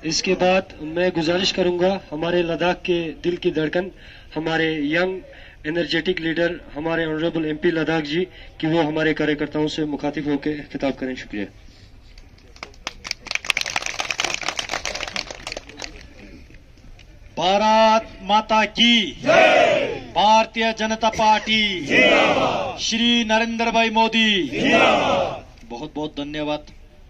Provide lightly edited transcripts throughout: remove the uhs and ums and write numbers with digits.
इसके बाद मैं गुजारिश करूंगा हमारे लद्दाख के दिल की धड़कन, हमारे यंग एनर्जेटिक लीडर, हमारे ऑनरेबल एमपी लद्दाख जी, कि वो हमारे कार्यकर्ताओं से मुखातिब होकर खिताब करें। शुक्रिया। भारत माता की जय। भारतीय जनता पार्टी जिंदाबाद। श्री नरेंद्र भाई मोदी जिंदाबाद। बहुत बहुत धन्यवाद।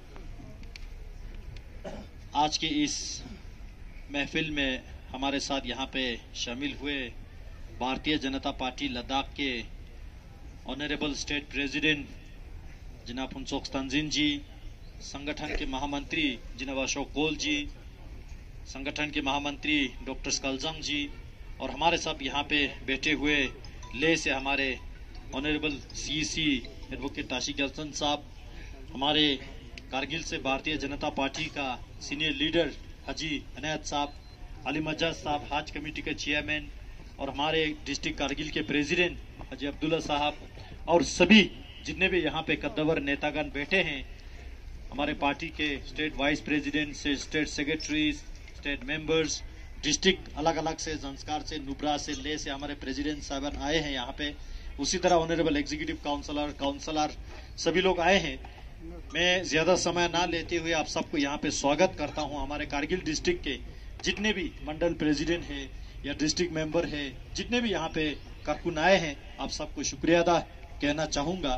आज की इस महफिल में हमारे साथ यहाँ पे शामिल हुए भारतीय जनता पार्टी लद्दाख के ऑनरेबल स्टेट प्रेसिडेंट जनाब फुनसोक तंजीन जी, संगठन के महामंत्री जनाब अशोक गोल जी, संगठन के महामंत्री डॉक्टर स्कलजंग जी, और हमारे साथ यहाँ पे बैठे हुए ले से हमारे honourable CC advocate Tashi Gyalson साहब, हमारे कारगिल से भारतीय जनता पार्टी का सीनियर लीडर हाजी अनायत साहब, अली मज्जाद साहब हज कमेटी के चेयरमैन, और हमारे डिस्ट्रिक्ट कारगिल के प्रेसिडेंट हाजी अब्दुल्ला साहब, और सभी जितने भी यहाँ पे कद्दावर नेतागण बैठे हैं, हमारे पार्टी के स्टेट वाइस प्रेसिडेंट से state secretaries, state members, district अलग अलग से, संस्कार से, नुब्रा से, ले से हमारे प्रेसिडेंट साहब आए हैं यहाँ पे, उसी तरह ऑनरेबल एग्जीक्यूटिव काउंसलर सभी लोग आए हैं। मैं ज्यादा समय ना लेते हुए आप सबको यहाँ पे स्वागत करता हूँ। हमारे कारगिल डिस्ट्रिक्ट के जितने भी मंडल प्रेसिडेंट है या डिस्ट्रिक्ट मेंबर है, जितने भी यहाँ पे कारकुन आए हैं, आप सबको शुक्रिया अदा कहना चाहूंगा।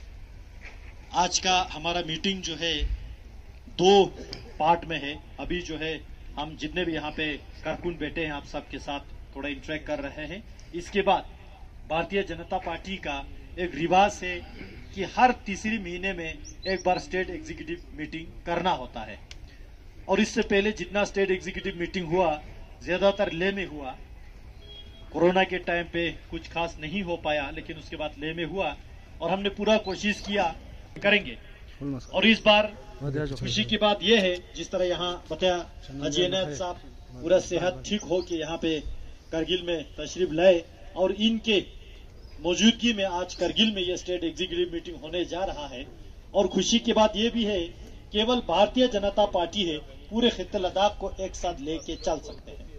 आज का हमारा मीटिंग जो है 2 पार्ट में है। अभी जो है हम जितने भी यहाँ पे कारकुन बैठे हैं आप सबके साथ थोड़ा इंटरेक्ट कर रहे हैं। इसके बाद भारतीय जनता पार्टी का एक रिवाज है कि हर तीसरी महीने में एक बार स्टेट एग्जीक्यूटिव मीटिंग करना होता है, और इससे पहले जितना स्टेट एग्जीक्यूटिव मीटिंग हुआ ज्यादातर ले में हुआ। कोरोना के टाइम पे कुछ खास नहीं हो पाया, लेकिन उसके बाद ले में हुआ और हमने पूरा कोशिश किया करेंगे। और इस बार खुशी की बात यह है, जिस तरह यहाँ बताया हाजी अनायत साहब, पूरा सेहत ठीक हो के यहाँ पे करगिल में तशरीफ लाए, और इनके मौजूदगी में आज करगिल में यह स्टेट एग्जीक्यूटिव मीटिंग होने जा रहा है। और खुशी की बात यह भी है, केवल भारतीय जनता पार्टी है पूरे खित्ते लद्दाख को एक साथ लेके चल सकते हैं।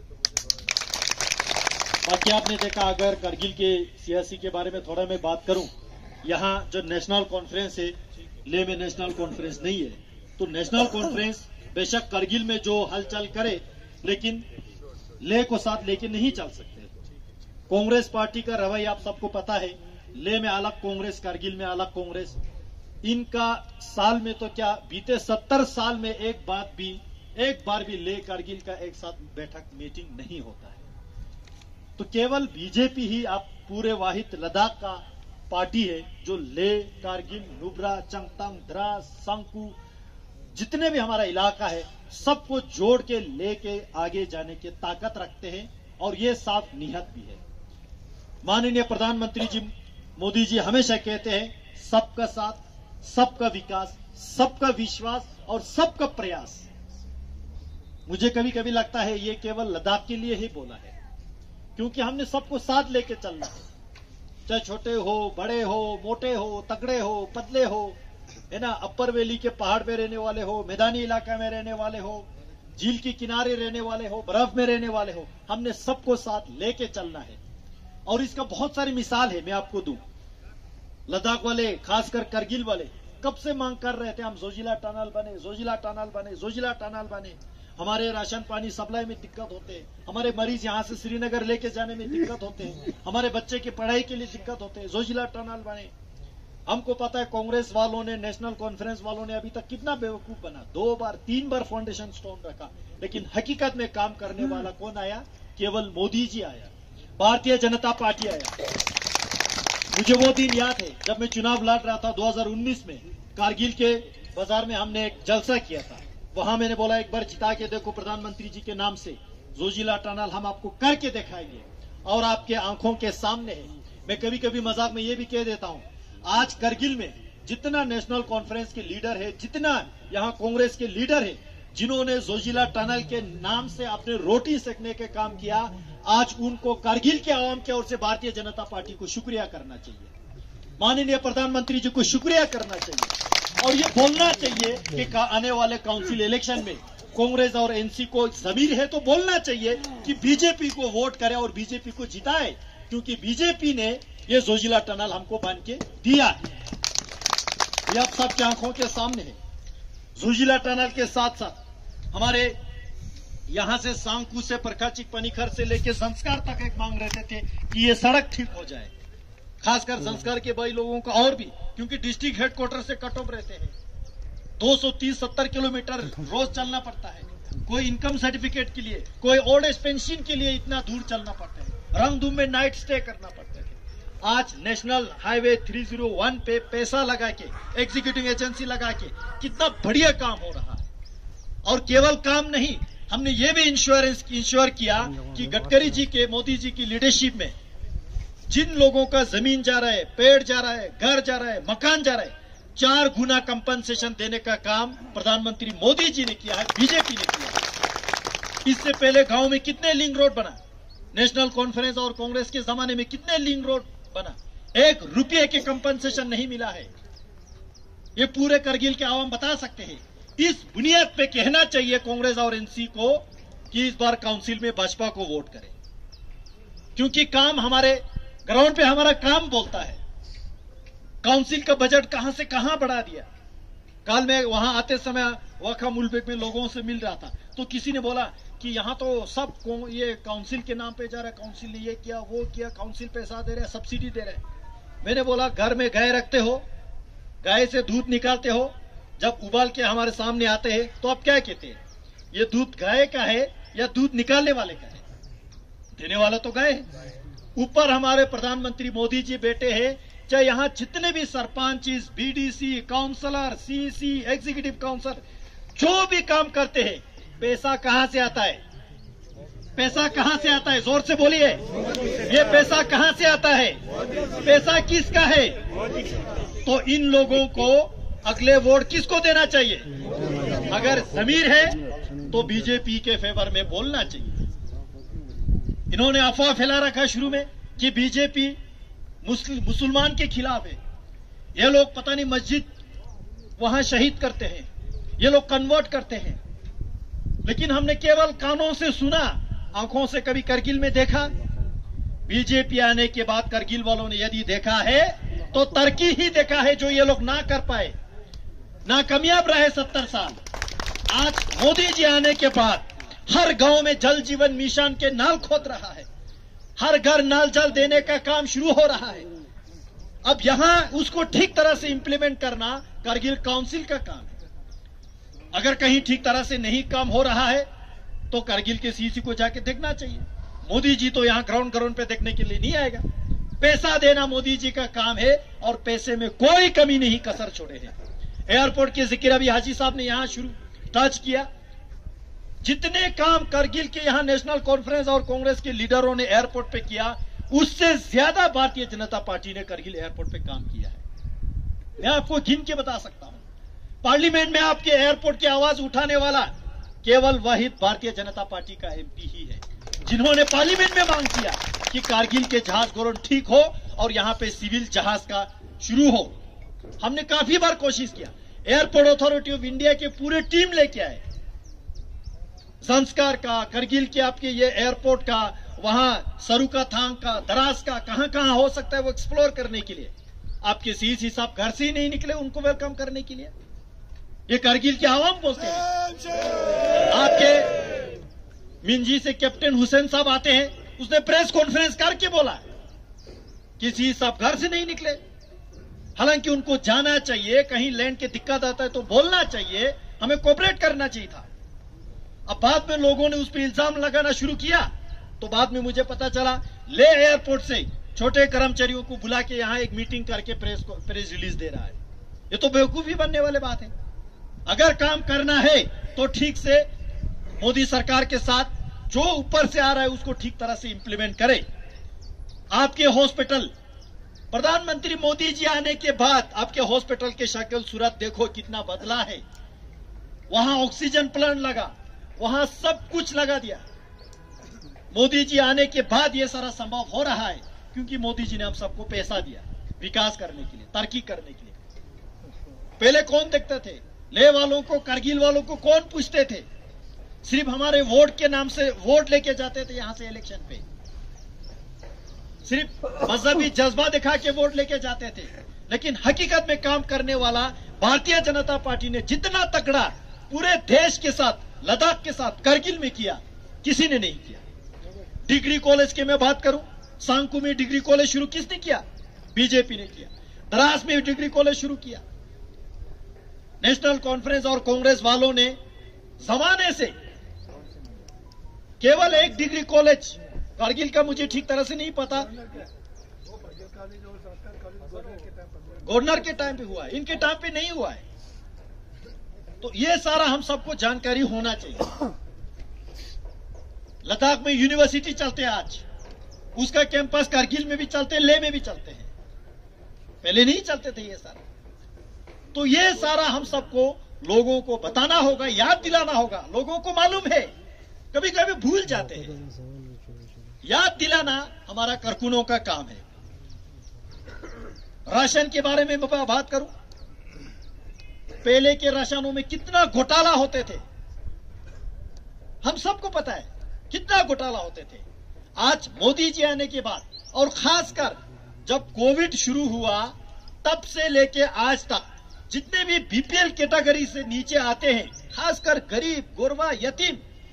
बाकी आपने देखा, अगर करगिल के सियासी के बारे में थोड़ा मैं बात करूं, यहाँ जो नेशनल कॉन्फ्रेंस है, ले में नेशनल कॉन्फ्रेंस नहीं है, तो नेशनल कॉन्फ्रेंस बेशक करगिल में जो हलचल करे, लेकिन ले को साथ लेके नहीं चल सकते। कांग्रेस पार्टी का रवैया आप सबको पता है, ले में अलग कांग्रेस, करगिल में अलग कांग्रेस। इनका साल में तो क्या बीते 70 साल में एक बार भी ले करगिल का एक साथ बैठक मीटिंग नहीं होता है। तो केवल बीजेपी ही आप पूरे वाहिद लद्दाख का पार्टी है जो ले, कारगिल, नुब्रा, चंगतंग, द्रास, संकू, जितने भी हमारा इलाका है सबको जोड़ के लेके आगे जाने की ताकत रखते हैं, और ये साफ नियत भी है। माननीय प्रधानमंत्री जी मोदी जी हमेशा कहते हैं, सबका साथ, सबका विकास, सबका विश्वास और सबका प्रयास। मुझे कभी कभी लगता है ये केवल लद्दाख के लिए ही बोला है, क्योंकि हमने सबको साथ लेके चलना है, चाहे छोटे हो, बड़े हो, मोटे हो, तगड़े हो, पतले हो, है ना, अपर वैली के पहाड़ पे रहने वाले हो, मैदानी इलाका में रहने वाले हो, झील के किनारे रहने वाले हो, बर्फ में रहने वाले हो, हमने सबको साथ लेके चलना है। और इसका बहुत सारी मिसाल है, मैं आपको दूं। लद्दाख वाले, खासकर करगिल वाले कब से मांग कर रहे थे, हम जोजिला टनल बने, जोजिला टनल बने, जोजिला टनल बने। हमारे राशन पानी सप्लाई में दिक्कत होते हैं, हमारे मरीज यहाँ से श्रीनगर लेके जाने में दिक्कत होते हैं, हमारे बच्चे की पढ़ाई के लिए दिक्कत होते हैं, जोजिला टनल बने। हमको पता है कांग्रेस वालों ने, नेशनल कॉन्फ्रेंस वालों ने अभी तक कितना बेवकूफ बना, 2 बार 3 बार फाउंडेशन स्टोन रखा, लेकिन हकीकत में काम करने वाला कौन आया? केवल मोदी जी आया, भारतीय जनता पार्टी आया। मुझे वो दिन याद है जब मैं चुनाव लड़ रहा था 2019 में, कारगिल के बाजार में हमने एक जलसा किया था। वहां मैंने बोला, एक बार जिता के देखो प्रधानमंत्री जी के नाम से, जोजिला टनल हम आपको करके दिखाएंगे, और आपके आंखों के सामने है। मैं कभी कभी मजाक में ये भी कह देता हूं, आज करगिल में जितना नेशनल कॉन्फ्रेंस के लीडर है, जितना यहाँ कांग्रेस के लीडर है, जिन्होंने जोजिला टनल के नाम से अपने रोटी सेकने के काम किया, आज उनको करगिल के आवाम की ओर से भारतीय जनता पार्टी को शुक्रिया करना चाहिए, माननीय प्रधानमंत्री जी को शुक्रिया करना चाहिए, और ये बोलना चाहिए कि आने वाले काउंसिल इलेक्शन में कांग्रेस और एनसी को जमीर है तो बोलना चाहिए कि बीजेपी को वोट करे और बीजेपी को जिताए, क्योंकि बीजेपी ने ये जोजिला टनल हमको बन के दिया है। ये आप सबके आंखों के सामने है। जोजिला टनल के साथ साथ हमारे यहां से सांकू से प्रकाशिक पनिखर से लेके संस्कार तक एक मांग रहते थे कि ये सड़क ठीक हो जाए, खासकर संस्कार के भाई लोगों का, और भी क्योंकि डिस्ट्रिक्ट हेडक्वार्टर से कट ऑफ रहते हैं, 230-70 किलोमीटर रोज चलना पड़ता है। कोई इनकम सर्टिफिकेट के लिए, कोई ओल्ड एज पेंशन के लिए इतना दूर चलना पड़ता है, रंगदूम में नाइट स्टे करना पड़ता है। आज नेशनल हाईवे 301 पे पैसा लगा के, एग्जीक्यूटिव एजेंसी लगा के कितना बढ़िया काम हो रहा है। और केवल काम नहीं, हमने ये भी इंश्योर किया कि गडकरी जी के, मोदी जी की लीडरशिप में जिन लोगों का जमीन जा रहा है, पेड़ जा रहा है, घर जा रहा है, मकान जा रहा है, 4 गुना कंपनसेशन देने का काम प्रधानमंत्री मोदी जी ने किया है, बीजेपी ने किया है। इससे पहले गांव में कितने लिंक रोड बना, नेशनल कॉन्फ्रेंस और कांग्रेस के जमाने में कितने लिंक रोड बना, 1 रुपये के कंपनसेशन नहीं मिला है। ये पूरे करगिल के आवाम बता सकते हैं। इस बुनियाद पे कहना चाहिए कांग्रेस और एनसी को कि इस बार काउंसिल में भाजपा को वोट करें, क्योंकि काम हमारे ग्राउंड पे हमारा काम बोलता है। काउंसिल का बजट कहां से कहां बढ़ा दिया। कल मैं वहां आते समय वाखा मुलबेग में लोगों से मिल रहा था, तो किसी ने बोला कि यहां तो सब ये काउंसिल के नाम पे जा रहा है, काउंसिल ने ये किया वो किया, काउंसिल पैसा दे रहा है, सब्सिडी दे रहा है। मैंने बोला घर में गाय रखते हो, गाय से दूध निकालते हो, जब उबाल के हमारे सामने आते हैं तो आप क्या कहते हैं, ये दूध गाय का है या दूध निकालने वाले का है? देने वाला तो गाय है। ऊपर हमारे प्रधानमंत्री मोदी जी बैठे हैं, चाहे यहां जितने भी sarpanch, BDC, councillor, CC, executive councillor जो भी काम करते हैं, पैसा कहां से आता है? पैसा कहां से आता है? जोर से बोलिए, ये पैसा कहां से आता है? पैसा किसका है? तो इन लोगों को अगले वोट किसको देना चाहिए? अगर जमीर है तो बीजेपी के फेवर में बोलना चाहिए। इन्होंने अफवाह फैला रखा शुरू में कि बीजेपी मुसलमान के खिलाफ है। ये लोग पता नहीं मस्जिद वहां शहीद करते हैं, ये लोग कन्वर्ट करते हैं, लेकिन हमने केवल कानों से सुना, आंखों से कभी करगिल में देखा? बीजेपी आने के बाद करगिल वालों ने यदि देखा है तो तरक्की ही देखा है, जो ये लोग ना कर पाए, नाकामयाब रहे 70 साल। आज मोदी जी आने के बाद हर गांव में जल जीवन मिशन के नल खोद रहा है, हर घर नल जल देने का काम शुरू हो रहा है। अब यहां उसको ठीक तरह से इंप्लीमेंट करना करगिल काउंसिल का काम है। अगर कहीं ठीक तरह से नहीं काम हो रहा है तो करगिल के सीसी को जाके देखना चाहिए। मोदी जी तो यहां ग्राउंड पे देखने के लिए नहीं आएगा। पैसा देना मोदी जी का काम है और पैसे में कोई कमी नहीं कसर छोड़े हैं। एयरपोर्ट के जिक्र अभी हाजी साहब ने यहां शुरू टच किया। जितने काम करगिल के यहां नेशनल कॉन्फ्रेंस और कांग्रेस के लीडरों ने एयरपोर्ट पे किया, उससे ज्यादा भारतीय जनता पार्टी ने करगिल एयरपोर्ट पे काम किया है। मैं आपको गिन के बता सकता हूं, पार्लियामेंट में आपके एयरपोर्ट की आवाज उठाने वाला केवल वाहिद भारतीय जनता पार्टी का एमपी ही है, जिन्होंने पार्लियामेंट में मांग किया कि कारगिल के जहाज गोरन ठीक हो और यहां पे सिविल जहाज का शुरू हो। हमने काफी बार कोशिश किया, एयरपोर्ट अथॉरिटी ऑफ इंडिया के पूरे टीम लेके आए, संस्कार का, करगिल के आपके ये एयरपोर्ट का, वहां सरुका थांग का, दराज का, कहां कहां हो सकता है वो एक्सप्लोर करने के लिए। आपके सीसी साहब घर से ही नहीं निकले उनको वेलकम करने के लिए। ये करगिल के आवाम बोलते हैं। आपके मिंजी से कैप्टन हुसैन साहब आते हैं, उसने प्रेस कॉन्फ्रेंस करके बोला किसी साहब घर से नहीं निकले। हालांकि उनको जाना चाहिए, कहीं लैंड के दिक्कत आता है तो बोलना चाहिए, हमें कोऑपरेट करना चाहिए था। अब बाद में लोगों ने उस पर इल्जाम लगाना शुरू किया तो बाद में मुझे पता चला ले एयरपोर्ट से छोटे कर्मचारियों को बुला के यहां एक मीटिंग करके प्रेस रिलीज दे रहा है। ये तो बेवकूफी बनने वाली बात है। अगर काम करना है तो ठीक से मोदी सरकार के साथ जो ऊपर से आ रहा है उसको ठीक तरह से इंप्लीमेंट करे। आपके हॉस्पिटल, प्रधानमंत्री मोदी जी आने के बाद आपके हॉस्पिटल के शक्ल सूरत देखो कितना बदला है। वहां ऑक्सीजन प्लांट लगा, वहां सब कुछ लगा दिया। मोदी जी आने के बाद यह सारा संभव हो रहा है क्योंकि मोदी जी ने हम सबको पैसा दिया विकास करने के लिए, तरक्की करने के लिए। पहले कौन देखते थे? ले वालों को, करगिल वालों को कौन पूछते थे सिर्फ हमारे वोट के नाम से वोट लेके जाते थे यहां से इलेक्शन पे, सिर्फ मजहबी जज्बा दिखा के वोट लेके जाते थे। लेकिन हकीकत में काम करने वाला भारतीय जनता पार्टी ने जितना तगड़ा पूरे देश के साथ, लद्दाख के साथ, करगिल में किया, किसी ने नहीं किया। डिग्री कॉलेज की मैं बात करूं, सांगकू में डिग्री कॉलेज शुरू किसने किया? बीजेपी ने किया। द्रास में डिग्री कॉलेज शुरू किया। नेशनल कॉन्फ्रेंस और कांग्रेस वालों ने जमाने से केवल एक डिग्री कॉलेज, कारगिल का मुझे ठीक तरह से नहीं पता, गवर्नर के टाइम पे हुआ है, इनके टाइम पे नहीं हुआ है। तो ये सारा हम सबको जानकारी होना चाहिए। लद्दाख में यूनिवर्सिटी चलते हैं आज, उसका कैंपस कारगिल में भी चलते हैं, लेह में भी चलते हैं, पहले नहीं चलते थे ये सारा। तो ये सारा हम सबको लोगों को बताना होगा, याद दिलाना होगा। लोगों को मालूम है, कभी कभी भूल जाते हैं। याद दिलाना हमारा कारकुनों का काम है। राशन के बारे में मैं बात करूं, पहले के राशनों में कितना घोटाला होते थे, हम सबको पता है कितना घोटाला होते थे। आज मोदी जी आने के बाद और खासकर जब कोविड शुरू हुआ तब से लेके आज तक जितने भी बीपीएल कैटेगरी से नीचे आते हैं, खासकर गरीब, गोरवा, यतीम,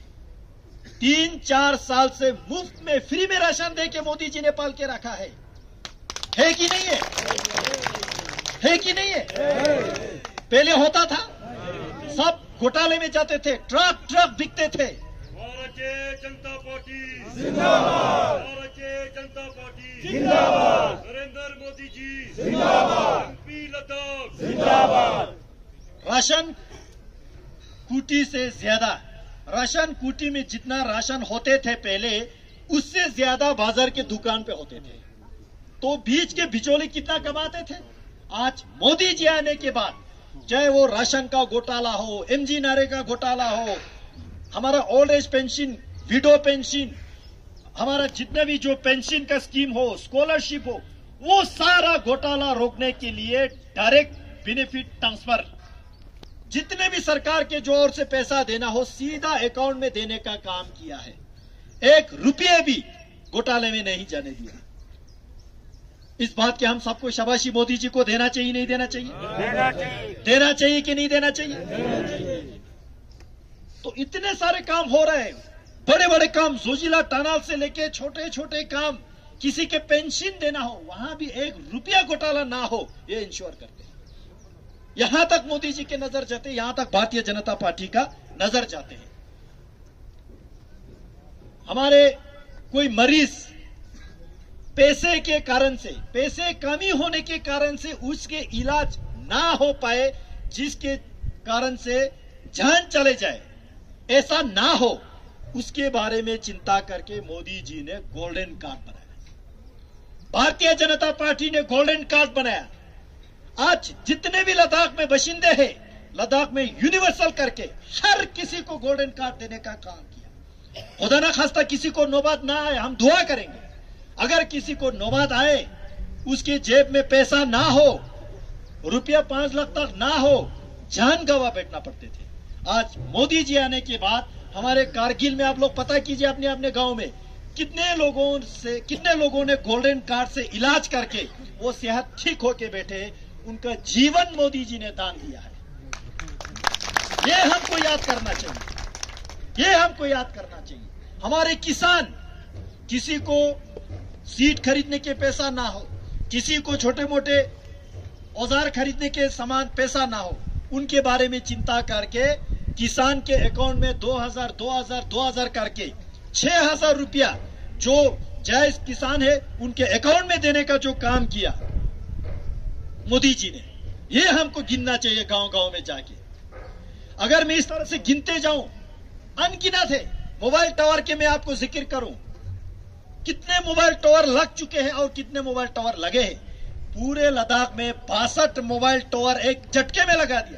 3-4 साल से मुफ्त में, फ्री में राशन दे के मोदी जी ने पाल के रखा है कि नहीं है? है कि नहीं है? पहले होता था, सब घोटाले में जाते थे, ट्रक ट्रक बिकते थे। भारतीय जनता पार्टी जिंदाबाद, भारतीय जनता पार्टी जिंदाबाद, नरेंद्र मोदी जी जिंदाबाद, एमपी लद्दाख जिंदाबाद। राशन कुटी से ज्यादा, राशन कुटी में जितना राशन होते थे पहले, उससे ज्यादा बाजार के दुकान पे होते थे। तो बीच के बिचौली कितना कमाते थे। आज मोदी जी आने के बाद, चाहे वो राशन का घोटाला हो, एमजी नरेगा घोटाला हो, हमारा old age pension, widow pension, हमारा जितना भी जो पेंशन का स्कीम हो, स्कॉलरशिप हो, वो सारा घोटाला रोकने के लिए डायरेक्ट बेनिफिट ट्रांसफर, जितने भी सरकार के जो ओर से पैसा देना हो, सीधा अकाउंट में देने का काम किया है। 1 रुपये भी घोटाले में नहीं जाने दिया। इस बात के हम सबको शाबाशी मोदी जी को देना चाहिए, नहीं देना चाहिए? देना चाहिए कि नहीं देना चाहिए? तो इतने सारे काम हो रहे हैं, बड़े बड़े काम, जोजिला टनल से लेके छोटे छोटे काम, किसी के पेंशन देना हो, वहां भी 1 रुपया घोटाला ना हो, ये इंश्योर करते हैं। यहां तक मोदी जी के नजर जाते हैं, यहां तक भारतीय जनता पार्टी का नजर जाते हैं। हमारे कोई मरीज पैसे के कारण से, पैसे कमी होने के कारण से उसके इलाज ना हो पाए, जिसके कारण से जान चले जाए, ऐसा ना हो, उसके बारे में चिंता करके मोदी जी ने गोल्डन कार्ड बनाया। भारतीय जनता पार्टी ने गोल्डन कार्ड बनाया। आज जितने भी लद्दाख में बशिंदे हैं, लद्दाख में यूनिवर्सल करके हर किसी को गोल्डन कार्ड देने का काम किया। खुदा ना खास्ता किसी को नौबत ना आए, हम दुआ करेंगे। अगर किसी को नौबत आए, उसके जेब में पैसा ना हो, रुपया 5 लाख तक ना हो, जान गवा बैठना पड़ते थे। आज मोदी जी आने के बाद हमारे कारगिल में, आप लोग पता कीजिए अपने अपने गांव में कितने लोगों ने गोल्डन कार्ड से इलाज करके वो सेहत ठीक होके बैठे, उनका जीवन मोदी जी ने दान दिया है। ये हमको याद करना चाहिए, ये हमको याद करना चाहिए। हमारे किसान, किसी को सीड खरीदने के पैसा ना हो, किसी को छोटे मोटे औजार खरीदने के सामान पैसा ना हो, उनके बारे में चिंता करके किसान के अकाउंट में 2000 करके 6000 रुपया जो जायज किसान है उनके अकाउंट में देने का जो काम किया मोदी जी ने, ये हमको गिनना चाहिए गांव गांव में जाके। अगर मैं इस तरह से गिनते जाऊं, अनगिनत है। मोबाइल टावर के मैं आपको जिक्र करूं, कितने मोबाइल टावर लग चुके हैं और कितने मोबाइल टावर लगे हैं। पूरे लद्दाख में 62 मोबाइल टावर एक झटके में लगा दिया।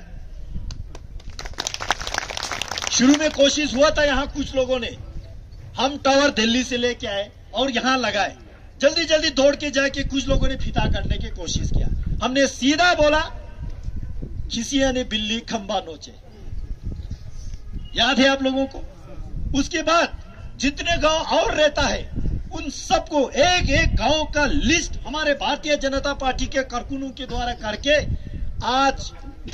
शुरू में कोशिश हुआ था, यहां कुछ लोगों ने, हम टावर दिल्ली से लेके आए और यहां लगाए, जल्दी जल्दी दौड़ के जाके कुछ लोगों ने फीता काटने की कोशिश किया। हमने सीधा बोला, खिसिया ने बिल्ली खंबा नोचे। याद है आप लोगों को? उसके बाद जितने गांव और रहता है उन सबको एक एक गांव का लिस्ट हमारे भारतीय जनता पार्टी के कारकुनों के द्वारा करके आज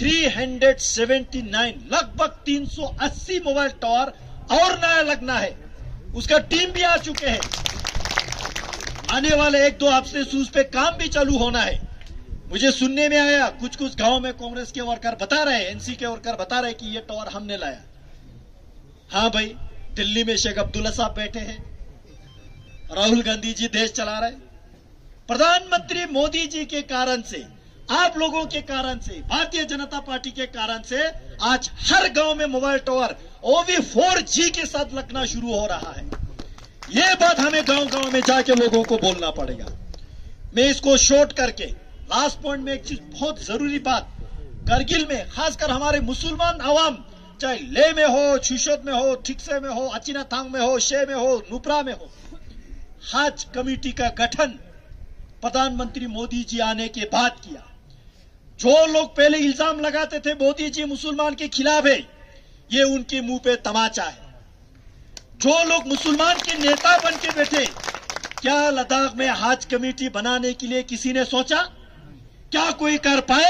379 लगभग 380 मोबाइल टावर और नया लगना है। उसका टीम भी आ चुके हैं। आने वाले 1-2 हफ्ते से उस पे काम भी चालू होना है। मुझे सुनने में आया कुछ गांव में कांग्रेस के वर्कर बता रहे, एनसी के वर्कर बता रहे कि ये टावर हमने लाया। हाँ भाई, दिल्ली में शेख अब्दुल्ला साहब बैठे हैं, राहुल गांधी जी देश चला रहे, प्रधानमंत्री मोदी जी के कारण से, आप लोगों के कारण से, भारतीय जनता पार्टी के कारण से आज हर गांव में मोबाइल टावर ओवी 4G के साथ लगना शुरू हो रहा है। ये बात हमें गांव-गांव में जाके लोगों को बोलना पड़ेगा। मैं इसको शॉर्ट करके लास्ट पॉइंट में एक चीज बहुत जरूरी बात, करगिल में खासकर हमारे मुसलमान अवाम, चाहे ले में हो, छुशोत में हो, ठिकसे में हो, अचिनाथांग में हो, शे में हो, नुब्रा में हो, हज कमेटी का गठन प्रधानमंत्री मोदी जी आने के बाद किया। जो लोग पहले इल्जाम लगाते थे मोदी जी मुसलमान के खिलाफ है, ये उनके मुंह पे तमाचा है। जो लोग मुसलमान के नेता बन के बैठे, क्या लद्दाख में हज कमेटी बनाने के लिए किसी ने सोचा? क्या कोई कर पाए?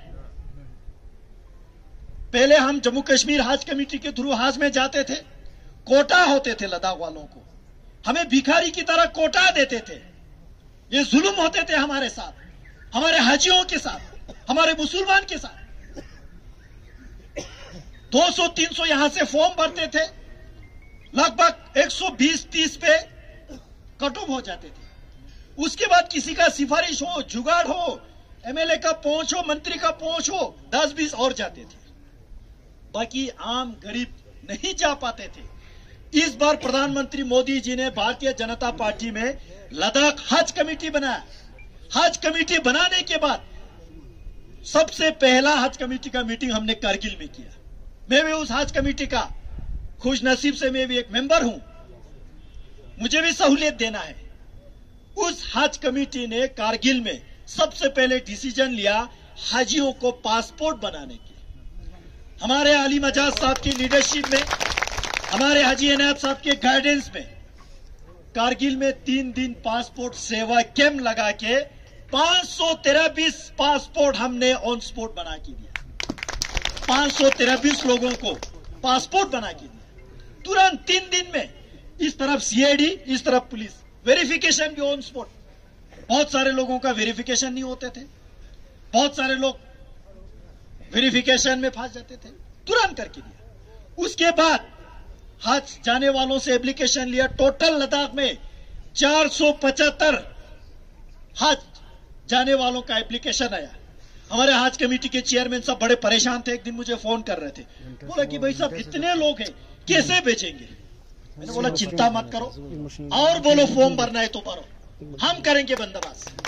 पहले हम जम्मू कश्मीर हज कमेटी के थ्रू हज में जाते थे, कोटा होते थे लद्दाख वालों को, हमें भिखारी की तरह कोटा देते थे। ये जुल्म होते थे हमारे साथ, हमारे हाजियों के साथ, हमारे मुसलमान के साथ। 200-300 यहां से फॉर्म भरते थे, लगभग 120-30 पे कट ऑफ हो जाते थे। उसके बाद किसी का सिफारिश हो, जुगाड़ हो, एमएलए का पहुंच हो, मंत्री का पहुंच हो, 10-20 और जाते थे। बाकी आम गरीब नहीं जा पाते थे। इस बार प्रधानमंत्री मोदी जी ने भारतीय जनता पार्टी में लद्दाख हज कमेटी बनाया। हज कमेटी बनाने के बाद सबसे पहला हज कमेटी का मीटिंग हमने कारगिल में किया। मैं भी उस हज कमेटी का खुश नसीब से मैं भी एक मेंबर हूं, मुझे भी सहूलियत देना है। उस हज कमेटी ने कारगिल में सबसे पहले डिसीजन लिया हाजियों को पासपोर्ट बनाने की। हमारे अली मजाज साहब की लीडरशिप में, हमारे हाजी इनायत साहब के गाइडेंस में कारगिल में 3 दिन पासपोर्ट सेवा कैंप लगा के 523 पासपोर्ट हमने ऑन स्पॉट बना के दिया। 523 लोगों को पासपोर्ट बना के दिया तुरंत 3 दिन में। इस तरफ सीआईडी, इस तरफ पुलिस, वेरिफिकेशन भी ऑन स्पॉट। बहुत सारे लोगों का वेरिफिकेशन नहीं होते थे, बहुत सारे लोग वेरिफिकेशन में फंस जाते थे, तुरंत करके दिया। उसके बाद हज जाने वालों से एप्लीकेशन लिया। टोटल लद्दाख में 475 हज जाने वालों का एप्लीकेशन आया। हमारे हज कमेटी के चेयरमैन साहब बड़े परेशान थे, एक दिन मुझे फोन कर रहे थे, बोला कि भाई साहब इतने लोग हैं कैसे भेजेंगे। मैंने बोला चिंता मत करो, और बोलो फॉर्म भरना है तो भरो, हम करेंगे बंदोबस्त।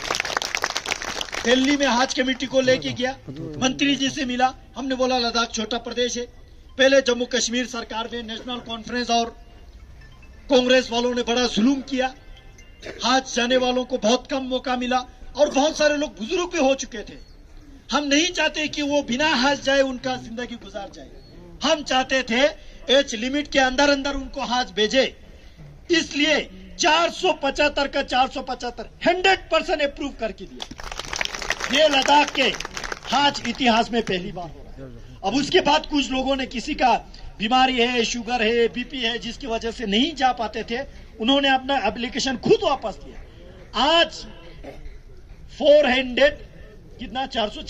दिल्ली में हज कमेटी को लेके गया, मंत्री जी से मिला, हमने बोला लद्दाख छोटा प्रदेश है, पहले जम्मू कश्मीर सरकार ने नेशनल कॉन्फ्रेंस और कांग्रेस वालों ने बड़ा जुल्म किया, हज जाने वालों को बहुत कम मौका मिला और बहुत सारे लोग बुजुर्ग भी हो चुके थे। हम नहीं चाहते कि वो बिना हज जाए उनका जिंदगी गुजार जाए, हम चाहते थे एज लिमिट के अंदर अंदर उनको हज भेजे। इसलिए 475 का 475 100% अप्रूव करके दिया। ये लद्दाख के हज इतिहास में पहली बार हो रहा है। अब उसके बाद कुछ लोगों ने, किसी का बीमारी है, शुगर है, बीपी है, जिसकी वजह से नहीं जा पाते थे, उन्होंने अपना एप्लीकेशन खुद वापस लिया। आज 400 कितना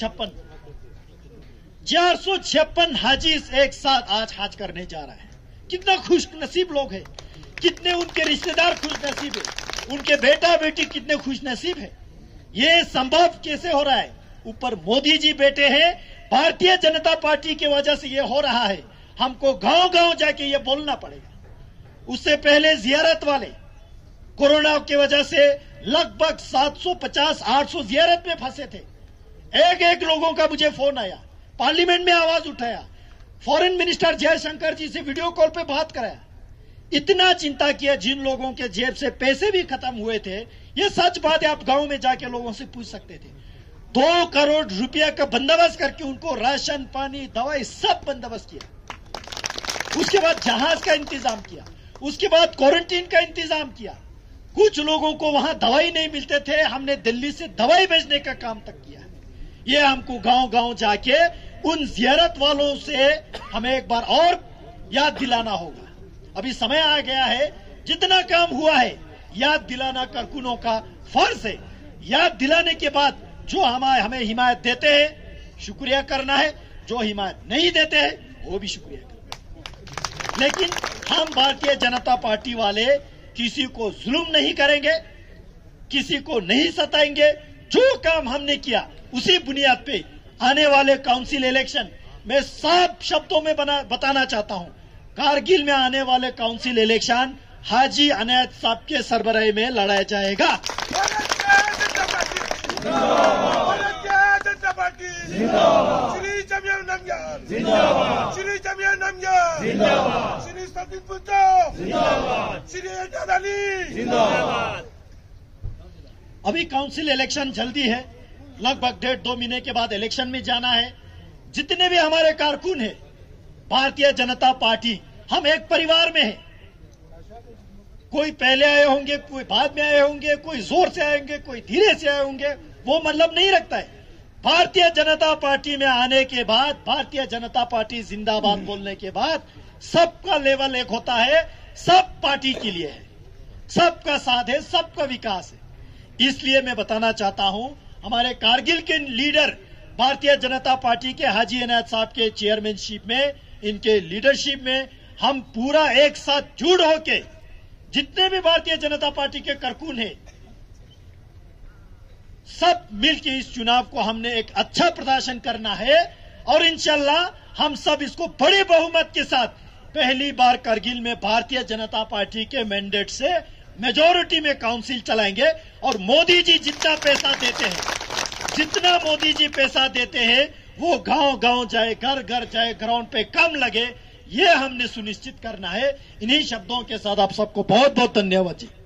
456 हाजीज एक साथ आज हज करने जा रहा है। कितना खुश नसीब लोग हैं, कितने उनके रिश्तेदार खुश नसीब है, उनके बेटा बेटी कितने खुश नसीब है। ये संभव कैसे हो रहा है? ऊपर मोदी जी बैठे हैं, भारतीय जनता पार्टी की वजह से ये हो रहा है। हमको गांव गांव जाके ये बोलना पड़ेगा। उससे पहले जियारत वाले कोरोना की वजह से लगभग 750-800 जियारत में फंसे थे। एक लोगों का मुझे फोन आया, पार्लियामेंट में आवाज उठाया, फॉरेन मिनिस्टर जयशंकर जी से वीडियो कॉल पे बात कराया, इतना चिंता किया। जिन लोगों के जेब से पैसे भी खत्म हुए थे, ये सच बात है, आप गांव में जाके लोगों से पूछ सकते थे। 2 करोड़ रुपया का बंदोबस्त करके उनको राशन, पानी, दवाई सब बंदोबस्त किया। उसके बाद जहाज का इंतजाम किया, उसके बाद क्वारंटीन का इंतजाम किया। कुछ लोगों को वहां दवाई नहीं मिलते थे, हमने दिल्ली से दवाई भेजने का काम तक किया। ये हमको गांव-गांव जाके उन जियारत वालों से हमें एक बार और याद दिलाना होगा। अभी समय आ गया है, जितना काम हुआ है याद दिलाना कारकुनों का फर्ज है। याद दिलाने के बाद जो हमें हिमायत देते हैं शुक्रिया करना है, जो हिमायत नहीं देते हैं वो भी शुक्रिया करना है। लेकिन हम भारतीय जनता पार्टी वाले किसी को जुल्म नहीं करेंगे, किसी को नहीं सताएंगे। जो काम हमने किया उसी बुनियाद पे आने वाले काउंसिल इलेक्शन में साफ शब्दों में बताना चाहता हूं, कारगिल में आने वाले काउंसिल इलेक्शन हाजी अनायत साहब के सरबराही में लड़ाया जाएगा। श्री जमिया नमयार जिंदाबाद, श्री जमिया नमयार जिंदाबाद, श्री सतीश पुत्र जिंदाबाद, श्री एजाज अली जिंदाबाद। अभी काउंसिल इलेक्शन जल्दी है, लगभग 1.5-2 महीने के बाद इलेक्शन में जाना है। जितने भी हमारे कारकुन हैं भारतीय जनता पार्टी, हम एक परिवार में हैं। कोई पहले आए होंगे, कोई बाद में आए होंगे, कोई जोर से आएंगे, कोई धीरे से आए होंगे, वो मतलब नहीं रखता है। भारतीय जनता पार्टी में आने के बाद, भारतीय जनता पार्टी जिंदाबाद बोलने के बाद सबका लेवल एक होता है, सब पार्टी के लिए है, सबका साथ है, सबका विकास है। इसलिए मैं बताना चाहता हूं, हमारे कारगिल के लीडर भारतीय जनता पार्टी के हाजी अनायत साहब के चेयरमैनशिप में, इनके लीडरशिप में हम पूरा एक साथ जुड़ होके जितने भी भारतीय जनता पार्टी के कारकुन हैं सब मिलकर इस चुनाव को हमने एक अच्छा प्रदर्शन करना है और इंशाल्लाह हम सब इसको बड़े बहुमत के साथ पहली बार कारगिल में भारतीय जनता पार्टी के मैंडेट से मेजॉरिटी में काउंसिल चलाएंगे। और मोदी जी जितना पैसा देते हैं, जितना मोदी जी पैसा देते हैं वो गांव-गांव जाए, घर-घर जाए, ग्राउंड पे कम लगे, ये हमने सुनिश्चित करना है। इन्हीं शब्दों के साथ आप सबको बहुत बहुत धन्यवाद जी।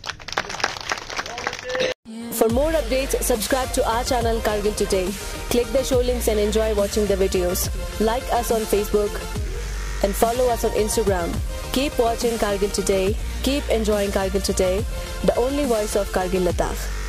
For more updates, subscribe to our channel Kargil Today. Click the show links and enjoy watching the videos. Like us on Facebook and follow us on Instagram. Keep watching Kargil Today. Keep enjoying Kargil Today, the only voice of Kargil Ladakh.